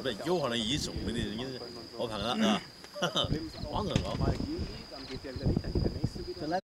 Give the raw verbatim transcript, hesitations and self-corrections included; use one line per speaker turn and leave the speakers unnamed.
不是有可能一中的，你好判了啊，网更高。